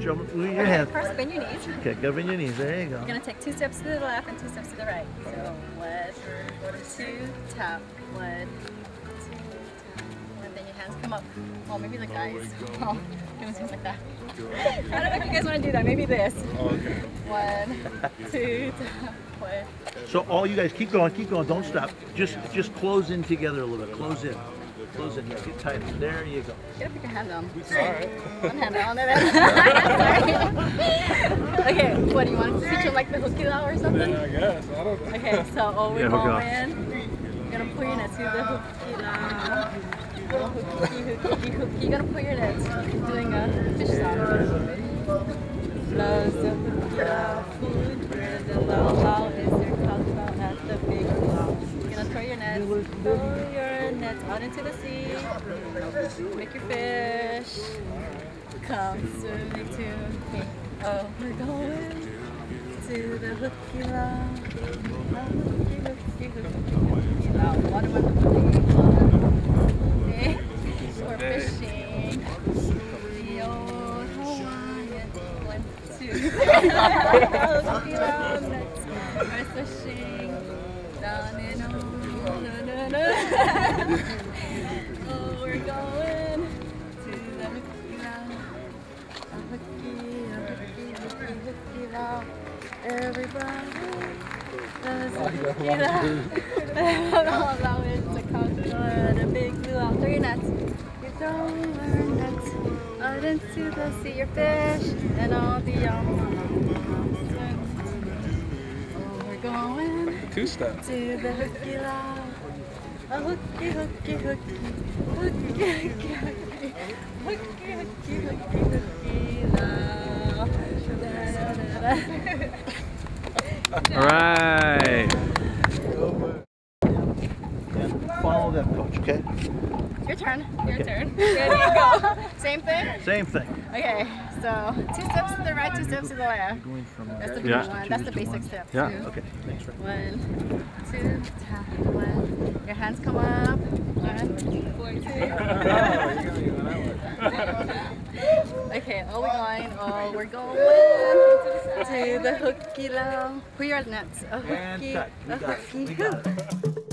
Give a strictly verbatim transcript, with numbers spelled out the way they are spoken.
Jump with your Okay, hands. first bend your knees. Okay, go bend your knees. There you go. You're gonna take two steps to the left and two steps to the right. So one, two, tap, one, two, tap, one. Then your hands come up. Oh, maybe the guys. Oh, doing things like that. I don't know if you guys want to do that. Maybe this. Okay. One, two, tap, one. So all you guys keep going, keep going. Don't stop. Just just close in together a little bit. Close in. Close in. Yeah, get tighter. There you go. Get up, put your hand down. Alright. One hand down. Okay, what do you want to teach them like the hooky law or something? I guess. I don't know. Okay, so oh, we're Yeah, hook going. off. You're gonna pull your net to the hooky law. Hooky, hooky, hooky. You're gonna pull your net. Doing a fish sound. Loves the hooky law. Food where the low low is your cocktail at the big low. You're gonna throw your net. Throw your net out into the sea. Make your fish come swimming to me. Oh, we're going to the hooky law. Hooky, hooky, hooky, hooky law. Water with the okay. We're fishing. The old Hawaiian one, two. Hooky law nets. We're fishing down in oh, no, no, no. Oh, we're going to the hooky law. A hooky, a hooky, hooky, hooky law. Everybody loves a hooky law. Allow it to conquer the big blue out. Throw your nets. You throw your nets out into the sea. Your fish and all the yum. Oh, we're going Two steps. to the hooky law. A hooky, hooky, hooky, hooky, hooky, hooky, hooky, hooky, hooky, hooky, law. Da, da, da, da. All right. And follow them, coach. Okay. Your turn. Your Okay. turn. Ready, go. Same thing? Same thing. Okay, so two steps to the right, two steps to the left. Going from That's the there. big Yeah. one. That's the basic step. Yeah. Two. Okay. Thanks, Ray. One, two, tap, one. Your hands come up. One, four, two. Okay, oh, we're going. Oh, we're going to the hooky law. Put your nets. A And hooky, cut. We a got it. hooky We got hook. it.